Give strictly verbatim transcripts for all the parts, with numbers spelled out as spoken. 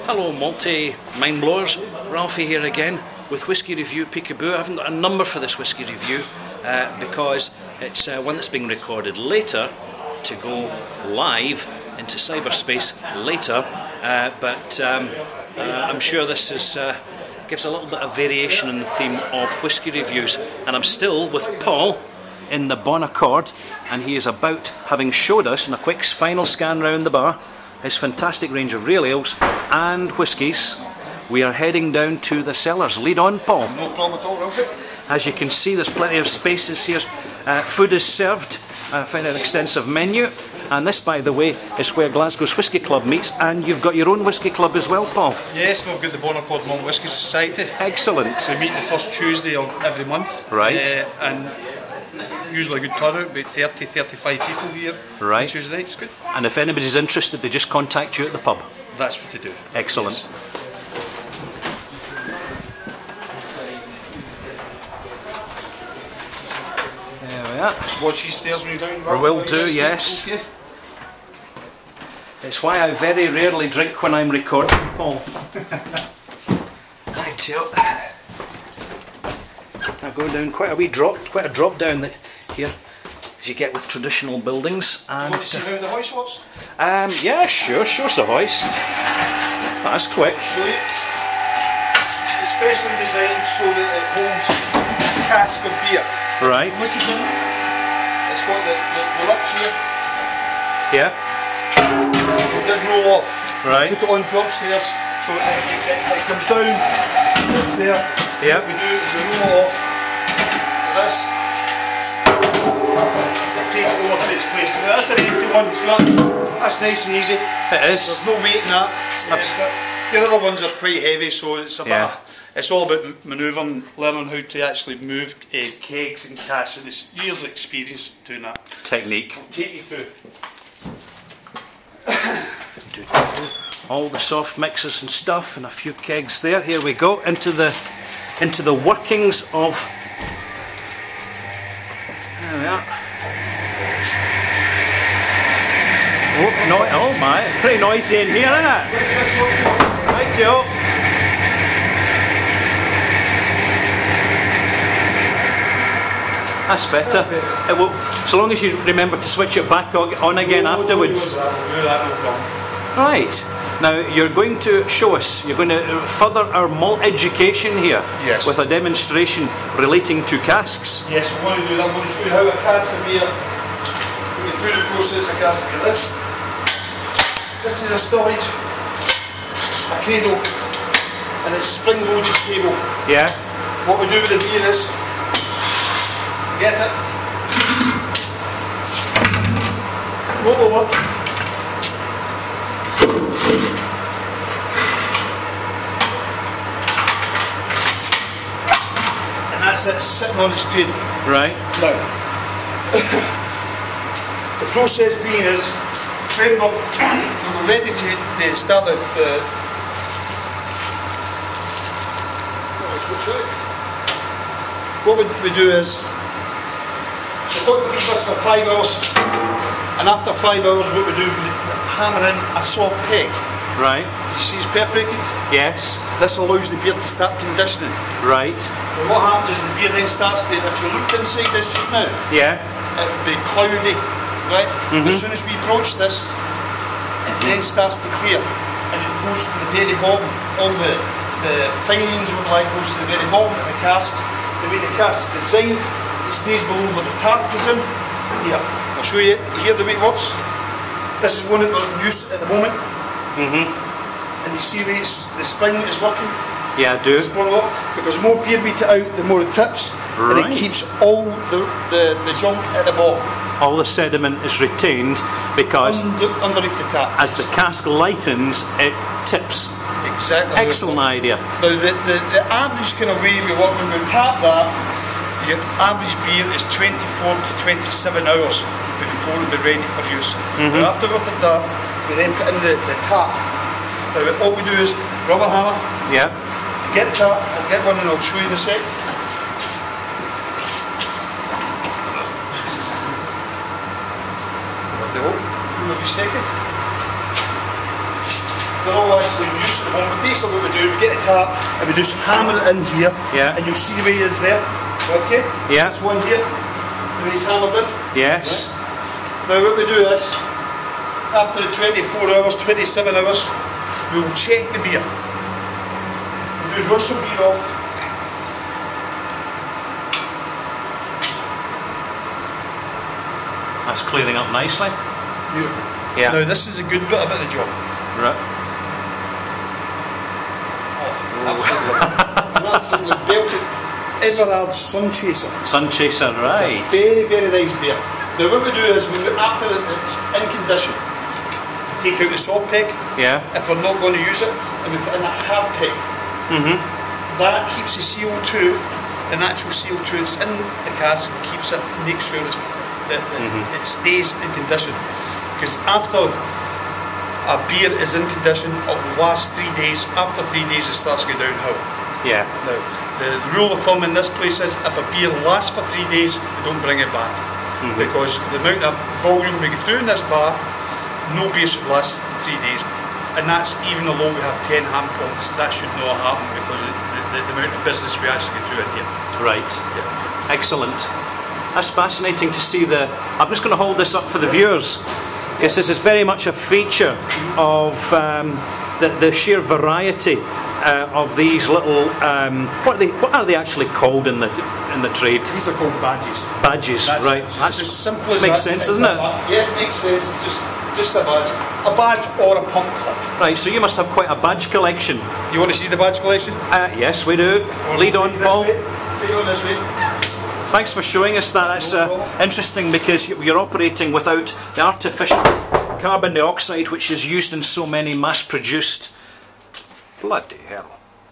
Hello multi-mind blowers, Ralphie here again with Whisky Review Peekaboo. I haven't got a number for this Whisky Review uh, because it's uh, one that's being recorded later to go live into cyberspace later, uh, but um, uh, I'm sure this is, uh, gives a little bit of variation in the theme of Whisky Reviews. And I'm still with Paul in the Bon Accord, and he is about, having showed us in a quick final scan round the bar, his fantastic range of real ales and whiskies. We are heading down to the cellars. Lead on, Paul. No problem at all, Ralphie. As you can see, there's plenty of spaces here. Uh, food is served. I find an extensive menu. And this, by the way, is where Glasgow's Whisky Club meets, and you've got your own whisky club as well, Paul. Yes, we've got the Bon Accord Malt Whisky Society. Excellent. We meet the first Tuesday of every month. Right. Uh, and usually a good turnout, about thirty, thirty-five people here. Right. On Tuesday nights, good. And if anybody's interested, they just contact you at the pub. That's what they do. Excellent. Yes. There we are. Watch these stairs when you're down. I will do, yes. Okay. It's why I very rarely drink when I'm recording, Paul. Right, so I go down quite a wee drop, quite a drop down the, here, as you get with traditional buildings. And You want to see how the hoist works? um, yeah, sure, sure's the hoist. That's quick. Show you. It's specially designed so that it holds a cask of beer. Right. Look at it. It's got the, the, the lips here. Yeah. It does roll off. Right. Put it on for upstairs, so it, it, it, it comes down, it's there. Yeah. What we do is we roll off this. It takes it over to its place. Now that's an empty one, so that's, that's nice and easy. It is. There's no weight in that. Abs The other ones are quite heavy, so it's a Yeah. bit. It's all about manoeuvring, learning how to actually move uh, kegs and casks, and it's years of experience doing that. Technique. I'll take you through. All the soft mixers and stuff, and a few kegs there. Here we go into the into the workings of. There we are. Oh, no, oh my! Pretty noisy in here, isn't it? Right, Joe. That's better. It will, so long as you remember to switch it back on again No, afterwards. We'll do that, no problem. Right. Now you're going to show us, you're going to further our malt education here. Yes. With a demonstration relating to casks. Yes, we want to do that. I'm going to show you how a cask of beer, we go through the process of cask of this. This is a storage, a cradle, and it's spring-loaded table. Yeah. What we do with the beer is, get it, roll over, and that's it, sitting on its cradle. Right. Now, the process being is, when we're, when we're ready to, to start the, the what we, we do is, we've got to leave this for five hours, and after five hours what we do is we hammer in a soft peg. Right. You see it's perforated? Yes. This allows the beer to start conditioning. Right. And what happens is the beer then starts to, if you looked inside this just now, Yeah. it would be cloudy, right? Mm-hmm. As soon as we approach this, it then starts to clear, and it goes to the very bottom. All the, the filings of like goes to the very bottom of the cask. The way the cask is designed, it stays below where the tap goes in. Here, I'll show you here the way it works. This is one that we're in use at the moment. Mm-hmm. And you see the, the spring is working. Yeah, I do. Up, because the more beer we take out, the more it tips, Right. and it keeps all the, the, the junk at the bottom. All the sediment is retained because Under, underneath the tap. as the cask lightens, it tips. Exactly. Excellent idea. Now the, the, the average kind of way we work when we tap that, your average beer is twenty-four to twenty-seven hours before it will be ready for use. Mm-hmm. Now after we've done that, we then put in the, the tap. Now all we do is rubber hammer, Yeah. get the tap, I'll get one and I'll show you in a sec. Every second. they're all actually used to the one. But basically what we do, we get a tap and we just hammer it in here. Yeah. And you'll see the way it is there. Okay? Yeah. This one here, the way it's hammered in. Yes. Right. Now what we do is, after the twenty-four hours, twenty-seven hours, we will check the beer. We do rush the beer off. That's clearing up nicely. Beautiful. Yeah. Now this is a good bit about the job. Right. Oh, absolutely. An absolutely belted Everard Sun Chaser. Sun Chaser, right. It's a very, very nice beer. Now what we do is, we, after it's in condition, we take out the soft peg. Yeah. If we're not going to use it, and we put in a hard peg. Mm-hmm. That keeps the C O two, the natural C O two that's in the cask, keeps it, makes sure it's, that, that mm-hmm. it stays in condition. Because after a beer is in condition, it will last three days. After three days, it starts to go downhill. Yeah. Now, the rule of thumb in this place is, if a beer lasts for three days, we don't bring it back. Mm-hmm. Because the amount of volume we get through in this bar, no beer should last three days. And that's even though we have ten hand pumps, that should not happen because of the, the, the amount of business we actually get through in here. Right. Yeah. Excellent. That's fascinating to see the... I'm just going to hold this up for the viewers. Yes, this is very much a feature of um, the, the sheer variety uh, of these little... Um, what, are they, what are they actually called in the in the trade? These are called badges. Badges, that's, right. That's as simple as makes that. sense, doesn't it? Yeah, it makes sense. It's just, just a badge. A badge or a pump clip. Right, so you must have quite a badge collection. You want to see the badge collection? Uh, yes, we do. Or Lead on, Paul. Take on this way. Thanks for showing us that. That's uh, interesting because you're operating without the artificial carbon dioxide which is used in so many mass-produced... Bloody hell.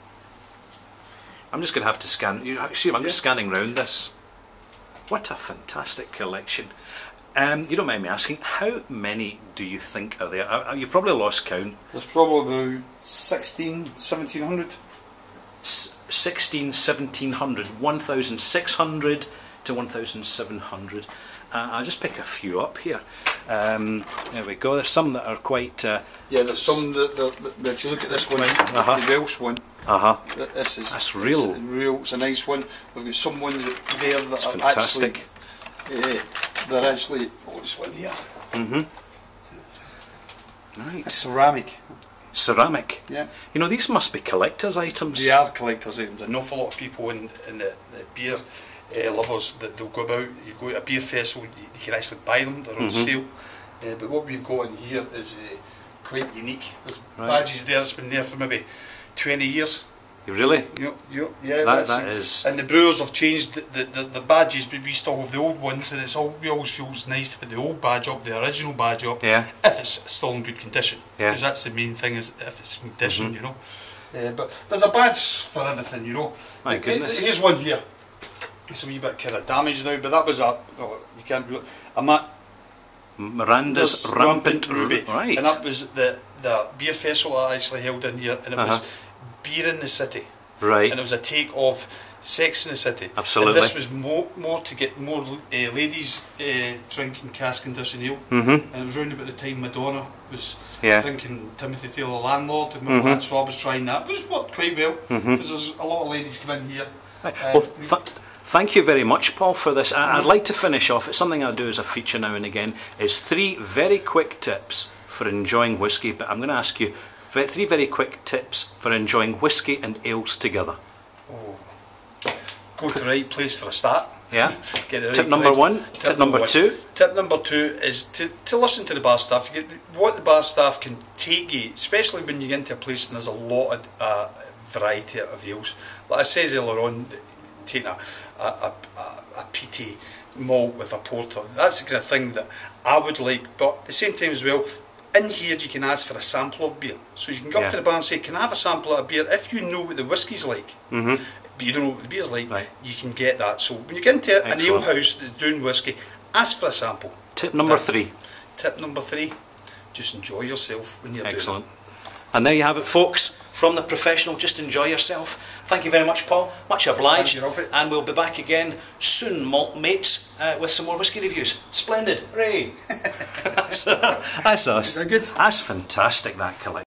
I'm just going to have to scan... You see, I'm just scanning round this. What a fantastic collection. Um, you don't mind me asking, how many do you think are there? Uh, you probably lost count. There's probably about sixteen, seventeen hundred. sixteen, seventeen hundred, one thousand six hundred to one thousand seven hundred. Uh, I'll just pick a few up here. Um, there we go. There's some that are quite. Uh, yeah, there's some that, that, that if you look at this one, uh-huh. the Welsh one. Uh huh. This is that's real. It's real. It's a nice one. We've got some ones there that that's are fantastic. actually. Uh, they're actually. Oh, this one here. Mhm. Right. It's ceramic. Ceramic. Yeah. You know, these must be collector's items. They are collector's items. An awful lot of people in, in the, the beer uh, lovers that they'll go about. You go to a beer festival, you, you can actually buy them. They're on mm-hmm. sale. Uh, but what we've got in here is uh, quite unique. There's right. badges there that's been there for maybe twenty years. You really? You, you, yeah, that, that is. And the brewers have changed the, the, the, the badges, but we still have the old ones, and it's all. We always feel it's nice to put the old badge up, the original badge up, yeah. if it's still in good condition. Because yeah. that's the main thing, is if it's in condition, mm-hmm. you know. Uh, but there's a badge for everything, you know. My like, goodness. Here's one here. It's a wee bit kind of damaged now, but that was a. Oh, you can't. A mat. Miranda's Rampant, Rampant Ruby, right. And that was the the beer festival I actually held in here, and it uh-huh. was beer in the city, right? And it was a take of Sex in the City. Absolutely. And this was more more to get more uh, ladies uh, drinking cask-conditioned ale, mm-hmm. and it was round about the time Madonna was yeah. drinking Timothy Taylor Landlord, and my mm-hmm. lad Swab was trying that. It was worked quite well because mm-hmm. there's a lot of ladies come in here. Right. Uh, well, th thank you very much, Paul, for this. I I'd like to finish off. It's something I do as a feature now and again. Is three very quick tips for enjoying whiskey. But I'm going to ask you three very quick tips for enjoying whiskey and ales together. Oh. Go to the right place for a start. Yeah. Get the right tip number place. one. Tip, tip number, number two. Tip number two is to, to listen to the bar staff. You get what the bar staff can take you, especially when you get into a place and there's a lot of uh, variety of ales. Like I said earlier on, taking a, a, a, a peaty malt with a porter. That's the kind of thing that I would like. But at the same time as well, in here you can ask for a sample of beer. So you can go yeah. up to the bar and say, can I have a sample of beer? If you know what the whiskey's like, mm-hmm. but you don't know what the beer's like, right. you can get that. So when you get into Excellent. an ale house that's doing whiskey, ask for a sample. Tip number That's three. Tip number three, just enjoy yourself when you're Excellent. doing it. And there you have it, folks. From the professional, just enjoy yourself. Thank you very much, Paul. Much obliged. And we'll be back again soon, malt mates, uh, with some more whiskey reviews. Splendid. Hooray. that's, uh, that's us. That's good. That's fantastic, that collection.